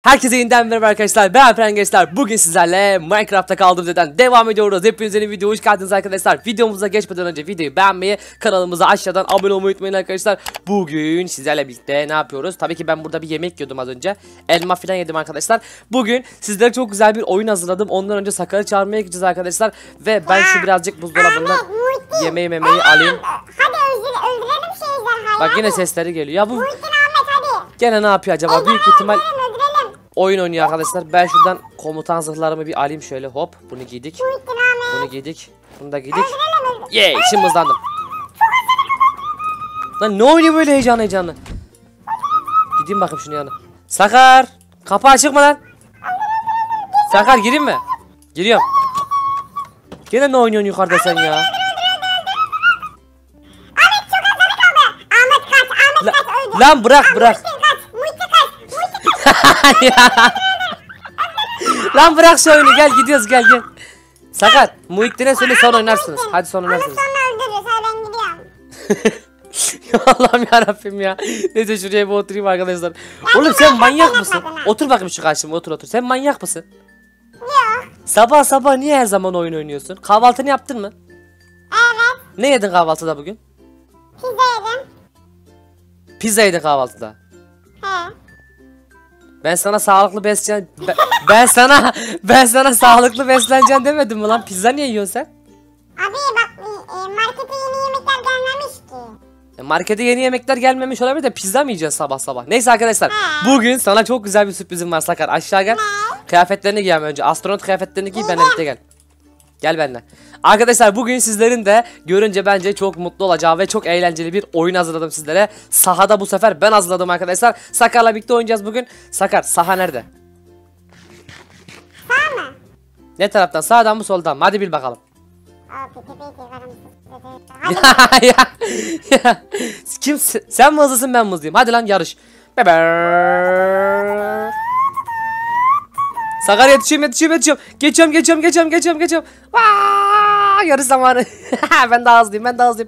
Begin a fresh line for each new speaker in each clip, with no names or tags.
Herkese yeniden merhaba arkadaşlar. Ben Alperen Gençler. Bugün sizlerle Minecraft'ta kaldığımız yerden devam ediyoruz. Hepiniz yeni videoya hoş geldiniz arkadaşlar. Videomuza geçmeden önce videoyu beğenmeyi, kanalımıza aşağıdan abone olmayı unutmayın arkadaşlar. Bugün sizlerle birlikte ne yapıyoruz? Tabii ki ben burada bir yemek yiyordum az önce. Elma falan yedim arkadaşlar. Bugün sizlere çok güzel bir oyun hazırladım. Ondan önce Sakar'ı çağırmaya gideceğiz arkadaşlar. Ve ben şu birazcık buzdolabından yemeği alayım.
Hadi öldürelim şey ejderhayı.
Bak yine sesleri geliyor. Ya bu
Muhittin Ahmet hadi.
gene ne yapıyor acaba? Büyük ihtimal
Öldürelim.
oyun oynuyor arkadaşlar. Ben şuradan komutan zırhlarımı bir alayım şöyle, hop. Bunu giydik.
Muhittin Ahmet.
Bunu giydik. Bunu da giydik.
Öldürelim.
Yeee, şimdi hızlandım. Lan ne oynuyor böyle heyecanlı? Gideyim bakayım şunun yanına. Sakar, kapı açık mı lan? Sakar, gireyim mi? Giriyorum. Gene ne oynuyorsun yukarıda sen ya?
Ahmet çok az kaldı. Ahmet kaç. Ahmet kaç öldü.
Lan bırak.
Muhittin kaç.
Ya. Lan bırak şu oyunu, gel gidiyoruz, gel. Sakar, Muhittin'e söyle son oynarsınız. Hadi son oynarsınız.
Sonra öldürürüz. Hadi ben gidiyorum.
Allah'ım yarabbim ya. Neyse şuraya bir oturayım arkadaşlar. Oğlum sen manyak mısın? Otur bakayım şu karşıma, otur. Sen manyak mısın?
Yok.
Sabah niye her zaman oyun oynuyorsun? Kahvaltını yaptın mı?
Evet.
Ne yedin kahvaltıda bugün?
Pizza yedim.
Pizza yedin kahvaltıda.
He.
Ben sana sağlıklı beslen ben sana sağlıklı besleneceksin demedim mi lan? Pizza niye yiyorsun sen?
Abi bak markete yeni yemekler gelmemiş ki.
Markete yeni yemekler gelmemiş olabilir de pizza mı yiyeceksin sabah? Neyse arkadaşlar, bugün sana çok güzel bir sürprizim var Sakar. Aşağı gel. Kıyafetlerini giy önce. Astronot kıyafetlerini giy, benimle birlikte gel. Gel benimle. Arkadaşlar bugün sizlerin de görünce bence çok mutlu olacağı ve çok eğlenceli bir oyun hazırladım sizlere. Sahada bu sefer ben hazırladım arkadaşlar. Sakar'la birlikte oynayacağız bugün. Sakar, saha nerede?
Sağ mı?
Ne taraftan? Sağdan mı soldan mı? Hadi bil bakalım.
Abi tepeyi teperim. Hadi.
ya. Kim? Sen mi hızlısın, ben mi hızlıyım? Hadi lan yarış. Sakar, yetişiyorum. Geçiyorum. Yarış zamanı. ben daha hızlıyım.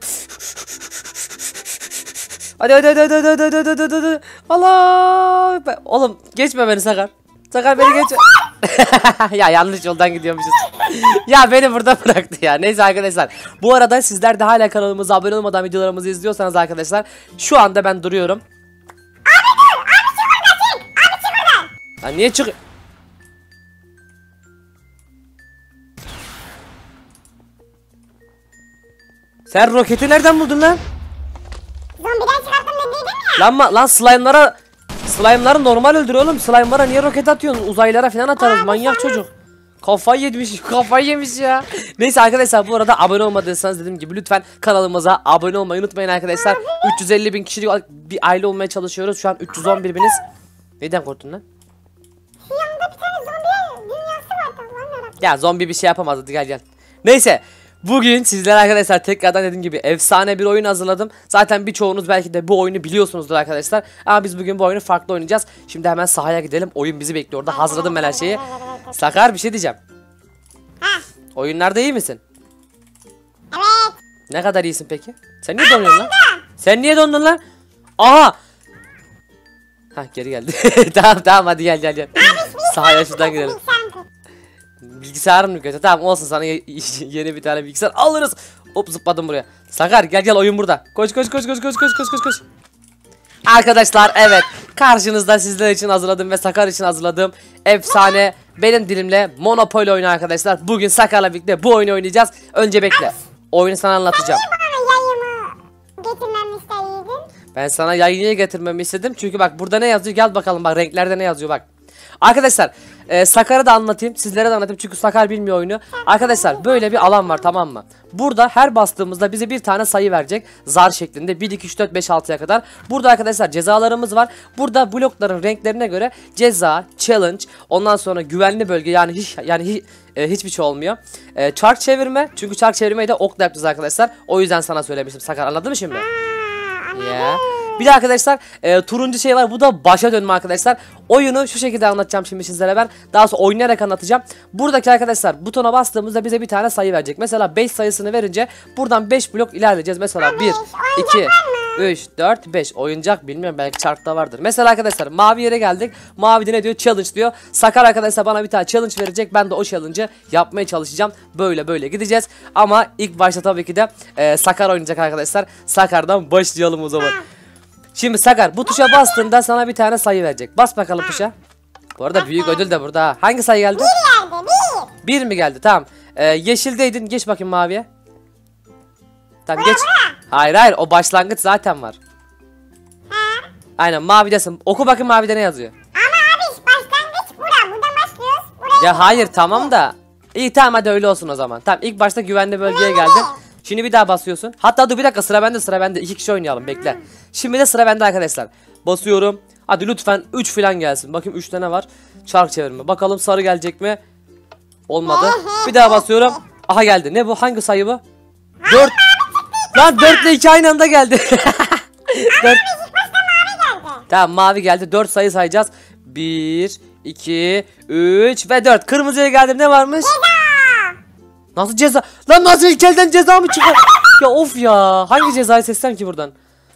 Hadi. Allah. Oğlum geçme beni Sakar. Sakar beni geç. Ya yanlış yoldan gidiyormuşuz. Ya beni burada bıraktı ya. Neyse arkadaşlar. Bu arada sizler de hala kanalımıza abone olmadan videolarımızı izliyorsanız arkadaşlar, şu anda ben duruyorum.
Abi çık oradan.
Lan niye çık? Sen roketi nereden buldun lan?
Zombiden çıkarttım dediydim ya.
Lan slime'ları normal öldür oğlum. Slime'lara niye roket atıyorsun? Uzaylara falan atarız, manyak çocuk. Kafayı yemiş ya. Neyse arkadaşlar, bu arada abone olmadıysanız dediğim gibi lütfen kanalımıza abone olmayı unutmayın arkadaşlar. 350.000 kişilik bir aile olmaya çalışıyoruz. Şu an 311 biniz. Neden korktun lan?
Şu yanında bir tane zombi dünyası var. Allah'ım yarabbim.
Ya zombi bir şey yapamaz, hadi gel. Neyse. Bugün sizlere arkadaşlar tekrardan dediğim gibi efsane bir oyun hazırladım. Zaten birçoğunuz belki de bu oyunu biliyorsunuzdur arkadaşlar. Ama biz bugün bu oyunu farklı oynayacağız. Şimdi hemen sahaya gidelim. Oyun bizi bekliyor orada. Hazırladım ben her şeyi. Sakar, bir şey diyeceğim.
Ha.
Oyunlarda iyi misin?
Evet.
Ne kadar iyisin peki? Sen niye donuyorsun lan? Sen niye dondun lan? Aha! Ha, geri geldi. tamam hadi gel. Sahaya şuradan gidelim. Bilgisayarım mı kötü? Tamam olsun, sana yeni bir tane bilgisayar alırız. Hop, zıpladım buraya. Sakar gel, oyun burada. Koş. Arkadaşlar evet, karşınızda sizler için hazırladığım ve Sakar için hazırladığım efsane, benim dilimle Monopoly oyunu arkadaşlar. Bugün Sakar'la birlikte bu oyunu oynayacağız. Önce bekle. Oyunu sana anlatacağım.
Bana yayımı getirmemi isteydin.
Ben sana yayını getirmemi istedim. Çünkü bak burada ne yazıyor, gel bakalım, bak renklerde ne yazıyor bak. Arkadaşlar Sakar'ı da anlatayım, sizlere de anlatayım çünkü Sakar bilmiyor oyunu. Arkadaşlar böyle bir alan var, tamam mı? Burada her bastığımızda bize bir tane sayı verecek, zar şeklinde 1, 2, 3, 4, 5, 6'ya kadar. Burada arkadaşlar cezalarımız var. Burada blokların renklerine göre ceza, challenge, ondan sonra güvenli bölge, hiçbir şey olmuyor. Çark çevirme, çünkü çark çevirmeyi de okla yapacağız arkadaşlar. O yüzden sana söylemiştim Sakar, anladın mı şimdi? Yeah. Bir de arkadaşlar turuncu şey var, bu da başa dönme arkadaşlar. Oyunu şu şekilde anlatacağım şimdi sizlere ben. Daha sonra oynayarak anlatacağım. Buradaki arkadaşlar butona bastığımızda bize bir tane sayı verecek. Mesela 5 sayısını verince buradan 5 blok ilerleyeceğiz. Mesela 1, 2, 3, 4, 5. Oyuncak bilmiyorum, belki çarkta vardır. Mesela arkadaşlar mavi yere geldik. Mavi ne diyor? Challenge diyor. Sakar arkadaşlar bana bir tane challenge verecek. Ben de o challenge'ı yapmaya çalışacağım. Böyle gideceğiz. Ama ilk başta tabii ki de Sakar oynayacak arkadaşlar. Sakar'dan başlayalım o zaman. Şimdi Sakar bu tuşa bastığında sana bir tane sayı verecek. Bas bakalım tuşa. Bu arada büyük ödül de burada ha. Hangi sayı geldi?
1 geldi 1.
1 mi geldi? Tamam. Yeşildeydin. Geç bakayım maviye. Tamam geç. Hayır o başlangıç zaten var. Aynen mavidesin. Oku bakayım mavide ne yazıyor.
Ama abi başlangıç bura. Buradan başlıyoruz. Buraya
Ya hayır tamam da. İyi tamam hadi öyle olsun o zaman. Tamam ilk başta güvenli bölgeye geldin. Şimdi bir daha basıyorsun. Hatta dur bir dakika, sıra bende. 2 kişi oynayalım, bekle. Şimdi de sıra bende arkadaşlar. Basıyorum. Hadi lütfen 3 falan gelsin. Bakayım 3 tane var. Çark çevirme. Bakalım sarı gelecek mi? Olmadı. Bir daha basıyorum. Aha geldi. Ne bu? Hangi sayı bu? 4. Lan 4 ile 2 aynı anda geldi. 4. Tamam mavi geldi. 4 sayı sayacağız. 1, 2, 3 ve 4. Kırmızıya geldim. Ne varmış? Nasıl ceza? Lan nasıl ilk elden ceza mı çıkıyor? Ya of ya. Hangi cezayı seçsem ki buradan?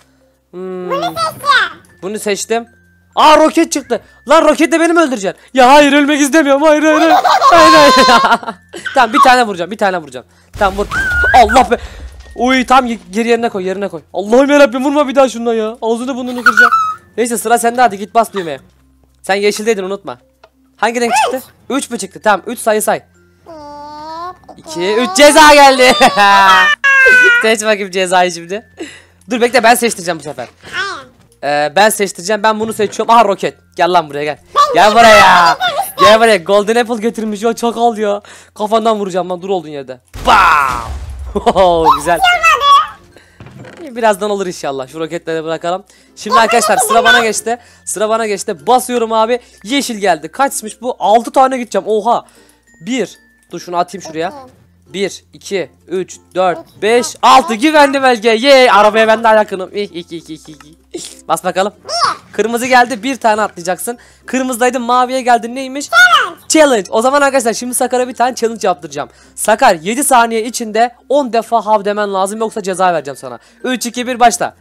Bunu seçtim. Aa roket çıktı. Lan roketle beni mi öldüreceksin? Ya hayır, ölmek istemiyorum. Hayır. Hayır. Tamam bir tane vuracağım. Tamam vur. Allah be. Uy tam geri yerine koy. Allah'ım yarabbim vurma bir daha şundan ya. Ağzını burnunu kıracağım. Neyse sıra sende, hadi git bas düğmeye. Sen yeşildeydin unutma. Hangi renk çıktı? 3 mü çıktı? Tamam 3 sayı say. 2, 3 ceza geldi. Seç bakayım cezayı şimdi. Dur bekle, ben seçtireceğim bu sefer. Ben seçtireceğim, ben bunu seçiyorum. Aha roket. Gel lan buraya gel. Gel buraya. Golden apple getirmiş ya, çakal ya. Kafandan vuracağım lan, dur olduğun yerde. Bam. Güzel. Birazdan olur inşallah. Şu roketleri bırakalım. Şimdi arkadaşlar sıra bana geçti. Basıyorum abi. Yeşil geldi. Kaçmış bu? 6 tane gideceğim. Oha. 1. Dur şunu atayım şuraya. 1, 2, 3, 4, 5, 6. Güvenli belge. Yey. Arabaya ben daha yakınım. Bas bakalım. Kırmızı geldi. Bir tane atlayacaksın. Kırmızıdaydı. Maviye geldi. Neymiş? Challenge. O zaman arkadaşlar şimdi Sakar'a bir tane challenge yaptıracağım. Sakar 7 saniye içinde 10 defa hav demen lazım, yoksa ceza vereceğim sana. 3, 2, 1 başla.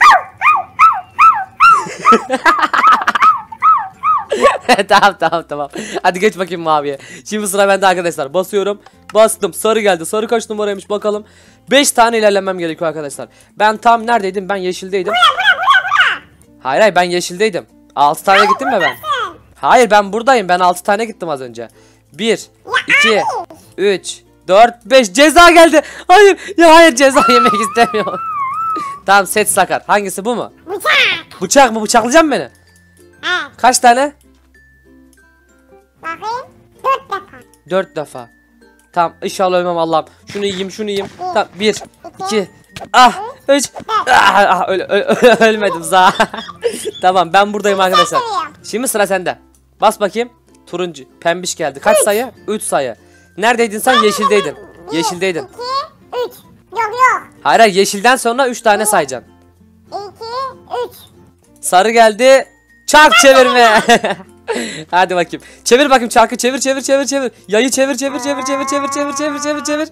Tamam. Hadi geç bakayım maviye. Şimdi sıra bende arkadaşlar. Basıyorum. Bastım. Sarı geldi. Sarı kaç numaraymış bakalım. 5 tane ilerlemem gerekiyor arkadaşlar. Ben tam neredeydim? Ben yeşildeydim. Hayır ben yeşildeydim. 6 tane gittim mi ben? Hayır ben buradayım. Ben 6 tane gittim az önce. 1, 2, 3, 4, 5. Ceza geldi. Hayır ceza yemek istemiyorum. Tamam seç Sakar. Hangisi, bu mu? Bıçak mı? Bıçaklayacak mısın beni? Kaç tane?
Bakayım. 4 defa.
4 defa. Tamam inşallah ölmem Allah'ım. Şunu yiyeyim. Tamam 1, 2, 3. Ölmedim za. Tamam ben buradayım arkadaşlar. Şimdi sıra sende. Bas bakayım. Turuncu. Pembiş geldi. Kaç sayı? 3 sayı. Neredeydin sen? Yeşildeydin.
2, 3. Yok.
Hayır yeşilden sonra 3 tane sayacaksın.
2, 3.
Sarı geldi. Çark çevirme. Hadi bakayım. Çevir bakayım çarkı. Çevir. Yayı çevir.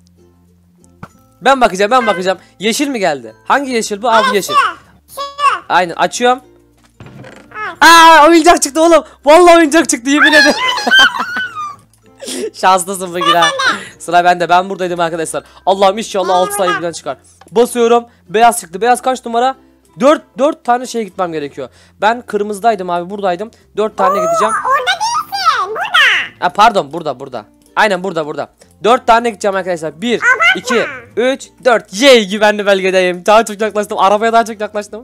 Ben bakacağım. Yeşil mi geldi? Hangi yeşil bu? Abi yeşil. Aynen açıyorum. Oyuncak çıktı oğlum. Vallahi oyuncak çıktı yemin ederim. Şanslısın bugün ha. Sıra bende. Ben buradaydım arkadaşlar. Allah'ım inşallah 6 sayı birden çıkar. Basıyorum. Beyaz çıktı. Beyaz kaç numara? 4 tane şeye gitmem gerekiyor. Ben kırmızıdaydım abi, buradaydım. 4 tane gideceğim.
Orada değilsin. Burada.
Pardon burada. Aynen burada. 4 tane gideceğim arkadaşlar. 1, 2, 3, 4. Yey güvenli belgedeyim. Daha çok yaklaştım. Arabaya daha çok yaklaştım.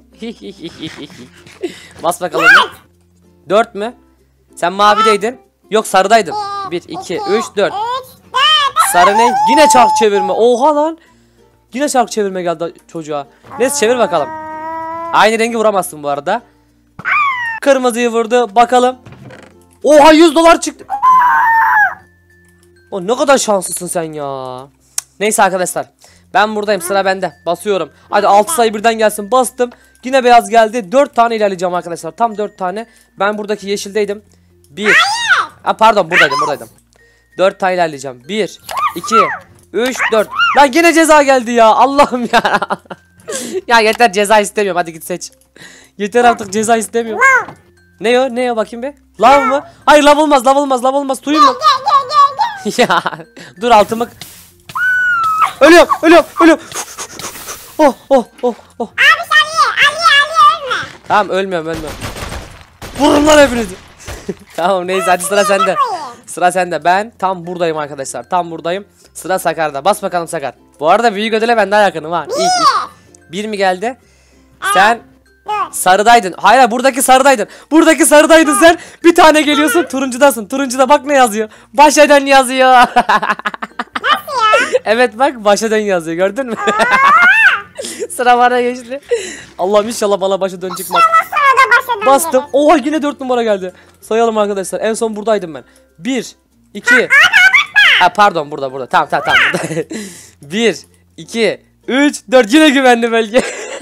Bas bakalım. 4 mü? Sen mavideydin. Yok sarıdaydın. 1, 2, 3, 4. Sarı ne? Yine çark çevirme. Oha lan. Yine çark çevirme geldi çocuğa. Neyse çevir bakalım. Aynı rengi vuramazsın bu arada. Kırmızıyı vurdu. Bakalım. Oha $100 çıktı. O ne kadar şanslısın sen ya. Neyse arkadaşlar. Ben buradayım, sıra bende. Basıyorum. Hadi 6 sayı birden gelsin. Bastım. Yine beyaz geldi. 4 tane ilerleyeceğim arkadaşlar. Tam 4 tane. Ben buradaki yeşildeydim. 1. Pardon buradaydım. 4 tane ilerleyeceğim. 1, 2, 3, 4. Lan yine ceza geldi ya. Allah'ım ya. Ya yeter, ceza istemiyorum, hadi git seç. Yeter artık, ceza istemiyorum. Ne o? Ne o, bakayım bir. Lav mı? Hayır, lav olmaz, lav olmaz, lav olmaz. Suyun mu? Ya dur, altımı. Ölüyorum, ölüyorum, ölüyorum. Oh, oh, oh, oh.
Abi Ali ölme.
Tamam, ölmüyorum, ölmüyorum. Vurun lan hepinizi. Tamam, neyse, hadi sıra sende. Sıra sende. Ben tam buradayım arkadaşlar. Tam buradayım. Sıra Sakar'da. Bas bakalım Sakar. Bu arada büyük ödüle ben daha yakınım ha. Bir mi geldi? Sen sarıdaydın. Hayır, buradaki sarıdaydın. Buradaki sarıdaydın sen. Bir tane geliyorsun, turuncudasın. Turuncuda bak ne yazıyor. Baş eden yazıyor.
Nasıl ya?
Evet bak, baş eden yazıyor, gördün mü? Sıra bana geçti. Allah'ım inşallah bana başa dön çıkmaz.
Sonra da başladım.
Bastım. Oha, yine 4 numara geldi. Sayalım arkadaşlar. En son buradaydım ben. 1 2. Ha pardon, burada. Tamam burada. 1 2 3 4, yine güvenli bölge.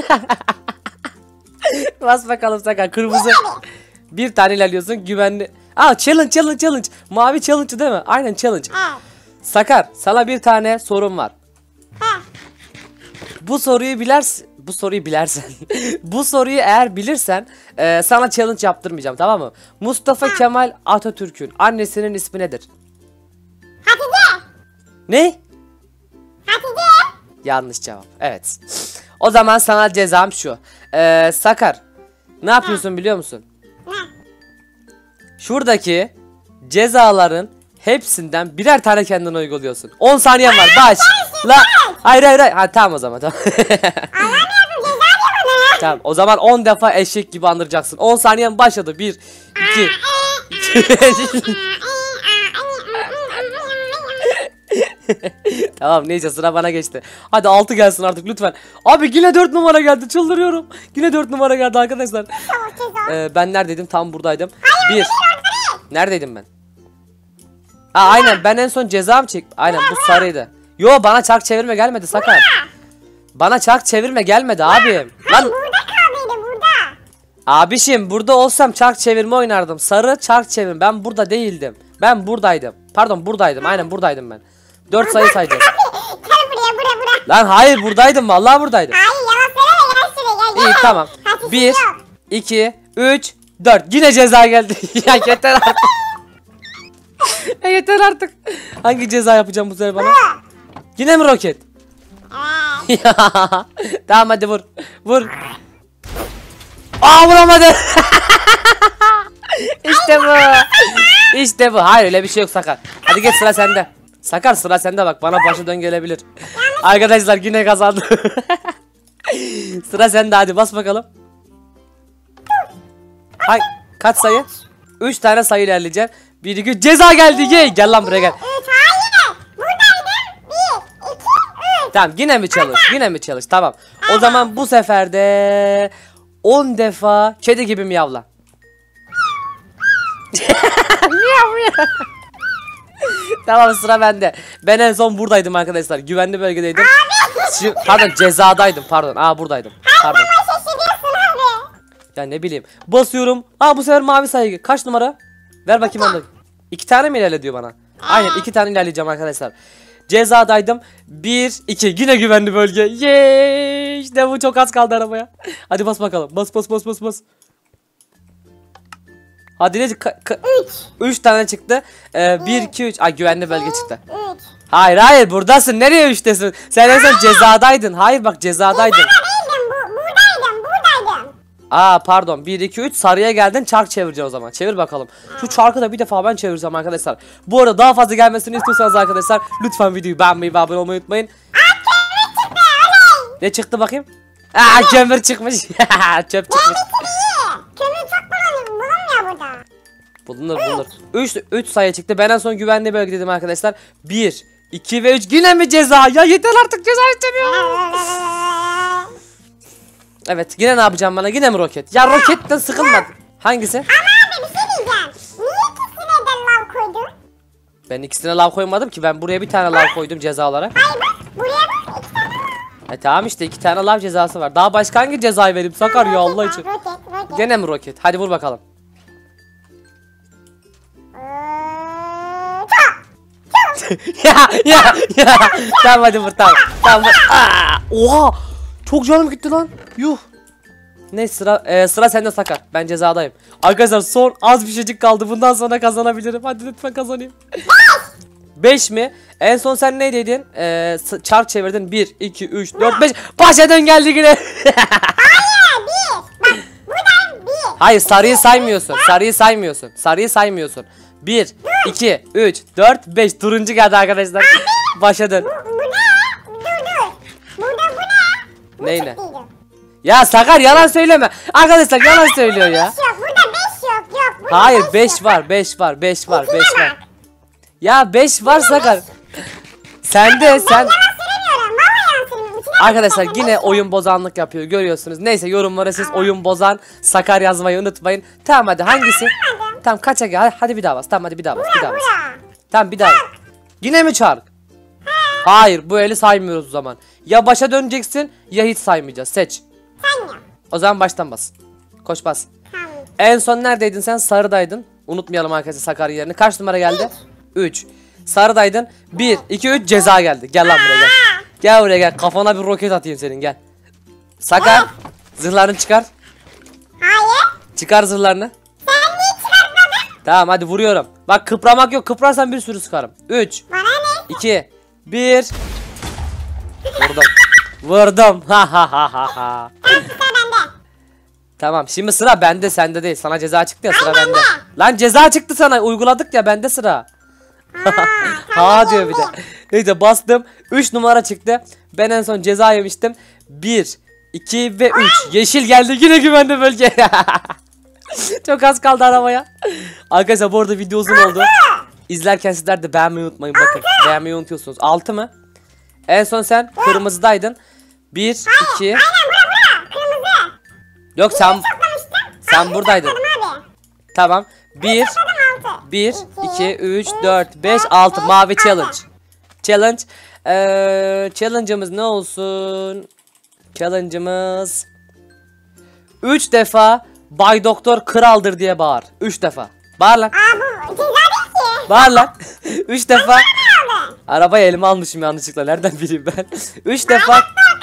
Bas bakalım Sakar, kırmızı. Bir tane ilerliyorsun, güvenli. Aa, challenge. Mavi challenge değil mi? Aynen, challenge.
Evet.
Sakar, sana bir tane sorum var.
Ha.
Bu soruyu bilersen bu soruyu eğer bilirsen sana challenge yaptırmayacağım, tamam mı? Mustafa Kemal Atatürk'ün annesinin ismi nedir?
Hatice.
Ne?
Hatice.
Yanlış cevap. Evet. O zaman sana cezam şu. Sakar, ne yapıyorsun biliyor musun?
Ne?
Şuradaki cezaların hepsinden birer tane kendine uyguluyorsun. 10 saniyen var. Başla. Hayır. Ha tamam, o zaman tamam.
Anlamıyorsun, ceza diyor bana ya.
Tamam, o zaman 10 defa eşek gibi andıracaksın. 10 saniyen başladı. 1 2 Tamam, neyse, sıra bana geçti. Hadi 6 gelsin artık lütfen. Abi yine 4 numara geldi, çıldırıyorum. Yine 4 numara geldi arkadaşlar. Ben neredeydim? Tam buradaydım. 1. Neredeydim ben? Aynen, ben en son cezam çek. Aynen, bu sarıydı. Yo, bana çark çevirme gelmedi Sakar. Bana çark çevirme gelmedi abim. Lan
Burada kaldıydı, burada.
abişim, burada olsam çark çevirme oynardım. Sarı çark çevir. Ben burada değildim. Ben buradaydım. Pardon, buradaydım. Aynen buradaydım ben. 4 sayı sayacağız.
Gel buraya.
Lan hayır, buradaydım. Vallahi buradaydım.
Hayır, yalan söyleme, gel şuraya, gel.
İyi, tamam.
Hatice
1
yok.
2 3 4. Yine ceza geldi. Ya yeter artık. Yeter artık. Hangi ceza yapacağım bu sefer bana? Yine mi roket?
Evet.
Ya, tamam hadi vur. Vur. Aa, vuramadı. İşte bu. İşte bu. Hayır, öyle bir şey yok Sakar. Hadi geç, sıra sende. Sakar, sıra sende, bak bana başı dön gelebilir. Arkadaşlar yine kazandı. Sıra sende, hadi bas bakalım. Kaç sayı? 3 tane sayı ilerleyeceğim. 1 2 ceza geldi. Ye. Gel lan buraya, gel.
Hayır. Buradaydım. 1, 2, 3.
Tamam, yine mi çalış, tamam. O zaman bu sefer de 10 defa kedi gibi miyavla. Tamam, sıra bende. Ben en son buradaydım arkadaşlar, güvenli bölgedeydim. Pardon, cezadaydım, pardon. Buradaydım, pardon.
Şaşırıyorsun abi.
Ya ne bileyim, basıyorum. Bu sefer mavi sayı. Kaç numara? Ver bakayım onu. 2 tane mi ilerle diyor bana? Aynen, 2 tane ilerleyeceğim arkadaşlar. Cezadaydım. 1 2, yine güvenli bölge. Yeee, işte bu, çok az kaldı arabaya. Hadi bas bakalım. Bas. Hadi ne? 3 tane çıktı. 1 2 3. Ay, güvenli bölge çıktı.
3.
Hayır, buradasın. Nereye 3'tesin? Sen en son cezadaydın. Hayır bak, cezadaydın.
Buradaydım.
Pardon, 1 2 3 sarıya geldin, çark çevireceksin o zaman. Çevir bakalım. Şu çarkı da bir defa ben çevireceğim arkadaşlar. Bu arada daha fazla gelmesini istiyorsanız arkadaşlar, lütfen videoyu beğenmeyi ve abone olmayı unutmayın. Ne çıktı bakayım? Kömür çıkmış. Çöp çıkmış.
Kömür çok bulunmuyor burada.
Bulunur. 3 sayı çıktı. Ben en son güvenli bölge dedim arkadaşlar. 1 2 ve 3. Yine mi ceza? Ya yeter artık, ceza istemiyorum. Evet, yine ne yapacağım bana? Yine mi roket? Ya roketten sıkılmadım. Hangisi?
Ama abi bir şey diyeceğim. Niye ikisine de lav koydun?
Ben ikisine lav koymadım ki. Ben buraya bir tane lav koydum ceza olarak.
Hayır bak, buraya bak, 2 tane var.
Tamam işte, 2 tane lav cezası var. Daha başka hangi cezayı vereyim Sakar ya, Allah için.
Roket.
Gene mi roket? Hadi vur bakalım.
Çok.
ya. Tamam hadi vur, tamam. Tamam vur. Oha! Çok canım gitti lan. Yuh. Ne sıra sende Sakar. Ben cezadayım. Arkadaşlar son az bir şeycik kaldı. Bundan sonra kazanabilirim. Hadi lütfen kazanayım. 5 mi? En son sen neydeydin? Çark çevirdin. 1, 2, 3, 4, 5. Paşa'dan geldi yine. Hayır sarıyı saymıyorsun. Sarıyı saymıyorsun. 1, 2, 3, 4, 5. Turuncu geldi arkadaşlar. Başa dön.
Bu ne? Dur. Burada bu ne? Bu
Neyle?
çıktıydı.
Ya Sakar yalan söyleme. Arkadaşlar yalan söylüyor ya.
5 yok. Burada 5 yok. Yok. Burada
Hayır
beş
5
yok.
var 5 var 5 var 5
İkine
var.
bak.
Ya 5 var Sakar. Sen
Ben yalan söylemiyorum. Vallahi yalan söylemiyorum. İçine bak
Arkadaşlar
zaten,
yine
beş yok.
oyun bozanlık yapıyor görüyorsunuz. Neyse yorumlara siz oyun bozan Sakar yazmayı unutmayın. Tamam hadi hangisi?
Anlamadım.
Tamam kaça gel hadi bir daha bas. Tamam hadi bir daha bas. Bir daha bas.
Bura.
Tamam bir daha. Yine mi çark? Hayır bu eli saymıyoruz o zaman. Ya başa döneceksin ya hiç saymayacağız. Seç.
Sen yap.
O zaman baştan bas. Koş bas.
Tamam.
En son neredeydin sen? Sarıdaydın. Unutmayalım arkadaşlar Sakar yerini. Kaç numara geldi? 3. Sarıdaydın. 1, 2, 3 ceza geldi. Gel lan buraya gel. Gel buraya gel. Kafana bir roket atayım senin gel. Sakar zırhlarını çıkar.
Hayır.
Çıkar zırhlarını.
Sen niye çıkartmadın?
Tamam hadi vuruyorum. Bak kıpramak yok. Kıprarsan bir sürü sıkarım. 3,
Bana ne?
2, 1. Vurdum. Vurdum. Ha ha ha ha ha.
Tamam sıra bende.
Tamam şimdi sıra bende sende değil. Sana ceza çıktı ya sıra
Ay,
bende.
bende.
Lan ceza çıktı sana uyguladık ya bende sıra. Ha diyor bir de. Neyse bastım. 3 numara çıktı. Ben en son ceza yemiştim. 1, 2 ve 3. Yeşil geldi yine güvenli bölge. Çok az kaldı arabaya. Arkadaşlar bu arada video uzun oldu. İzlerken sizler de beğenmeyi unutmayın. Bakın beğenmeyi unutuyorsunuz. 6 mı? En son sen kırmızıdaydın. 1, 2.
Aynen bura. Kırmızı.
Yok sen
Toplamıştım.
buradaydın.
Abi.
Tamam. 1,
Topladım 6.
1, 2, 3, 4, 5, 6. Mavi challenge. Challenge. Challenge'ımız ne olsun? Challenge'ımız 3 defa Bay Doktor kraldır diye bağır. 3 defa. Bağır lan.
Aa bu ceza değil ki.
Bağır lan. 3 defa.
Aldın.
Arabayı elime almışım yanlışlıkla. Nereden bileyim ben? 3 defa.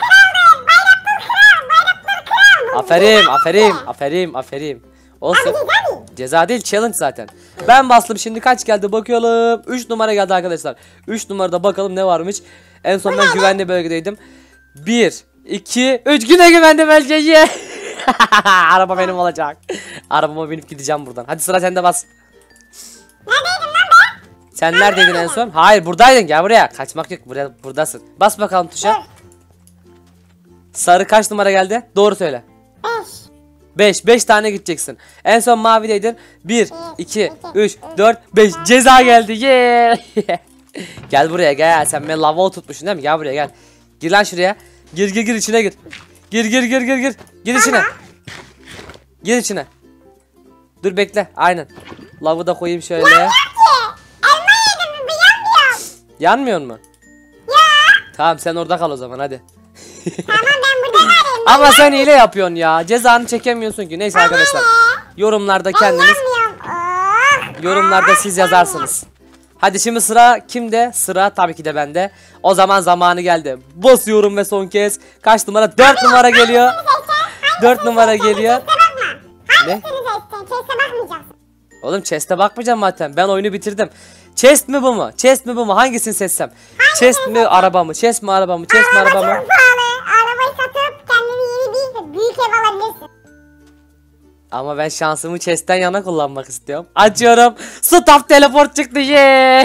Aferin. Olsun.
Ceza değil.
Ceza değil challenge zaten. Ben bastım şimdi kaç geldi bakalım. 3 numara geldi arkadaşlar. 3 numarada bakalım ne varmış. En son ben güvenli bölgedeydim. 1, 2, 3 güne güvenli bölge. Yeah. Araba benim olacak. Arabama binip gideceğim buradan. Hadi sıra sende bas.
Neredeydin lan be?
Sen neredeydin en son? Hayır buradaydın gel buraya. Kaçmak yok buradasın. Bas bakalım tuşa. Sarı kaç numara geldi? Doğru söyle.
5.
5 tane gideceksin. En son mavideydin. 1, 2, 3, 4, 5. Ceza geldi. Yeah. Gel buraya gel. Sen beni lava tutmuşsun değil mi? Gel buraya gel. Gir lan şuraya. Gir içine gir. Gir. Gir içine. Gir içine. Dur bekle. Aynen. Lavı da koyayım şöyle.
Elma yedim bir yanmıyor.
Yanmıyor mu?
Ya.
Tamam sen orada kal o zaman hadi.
Tamam ben burada varım.
Ama sen hile yapıyorsun ya. Cezanı çekemiyorsun ki. Neyse arkadaşlar. Yorumlarda kendiniz
Yanmıyorum.
yorumlarda siz yazarsınız. Hadi şimdi sıra kimde? Sıra tabii ki de bende. O zaman zamanı geldi. Basıyorum ve son kez. Kaç numara? 4 numara geliyor. 4 numara geliyor. Ne?
Hangisini seçtin? Chest'e bakmayacaksın.
Oğlum chest'e bakmayacağım zaten. Ben oyunu bitirdim. Chest mi bu mu? Chest mi bu mu? Hangisini seçsem? Chest mi araba mı? Chest mi araba mı? Chest mi araba mı?
Çok pahalı. Arabayı satıp kendine yeni bir büyük ev alabilirsin.
Ama ben şansımı chest'ten yana kullanmak istiyorum. Açıyorum. Stop teleport çıktı. Yeah.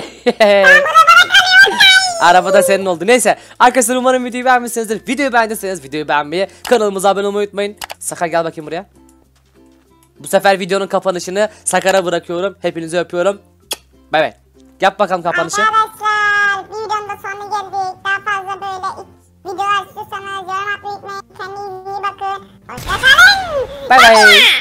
Araba da senin oldu. Neyse. Arkadaşlar umarım videoyu beğenmişsinizdir. Videoyu beğendiyseniz videoyu beğenmeyi, kanalımıza abone olmayı unutmayın. Sakar gel bakayım buraya. Bu sefer videonun kapanışını Sakar'a bırakıyorum. Hepinizi öpüyorum. Bay bay. Yap bakalım kapanışı.
Arkadaşlar bir videonun da sonuna geldik. Daha fazla böyle videolar istiyorsanız yorum atmayı unutmayın. Kendinize iyi bakın. Hoşçakalın.
Bay bay.